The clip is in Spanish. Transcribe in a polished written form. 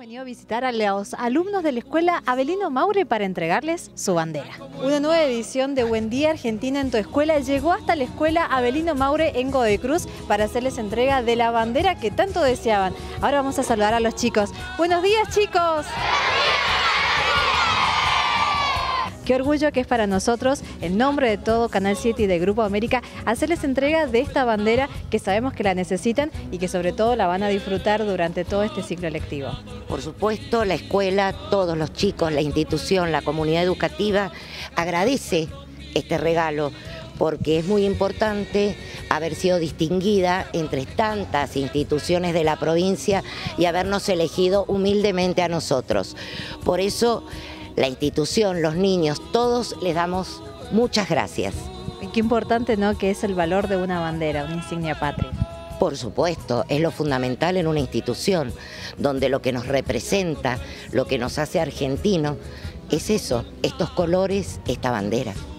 venido a visitar a los alumnos de la escuela Avelino Maure para entregarles su bandera. Una nueva edición de Buen Día Argentina en tu escuela llegó hasta la escuela Avelino Maure en Godoy Cruz para hacerles entrega de la bandera que tanto deseaban. Ahora vamos a saludar a los chicos. ¡Buenos días, chicos! Qué orgullo que es para nosotros, en nombre de todo Canal 7 y de Grupo América, hacerles entrega de esta bandera que sabemos que la necesitan y que sobre todo la van a disfrutar durante todo este ciclo lectivo. Por supuesto, la escuela, todos los chicos, la institución, la comunidad educativa agradece este regalo porque es muy importante haber sido distinguida entre tantas instituciones de la provincia y habernos elegido humildemente a nosotros. Por eso, la institución, los niños, todos les damos muchas gracias. Y qué importante, ¿no?, que es el valor de una bandera, una insignia patria. Por supuesto, es lo fundamental en una institución, donde lo que nos representa, lo que nos hace argentinos, es eso, estos colores, esta bandera.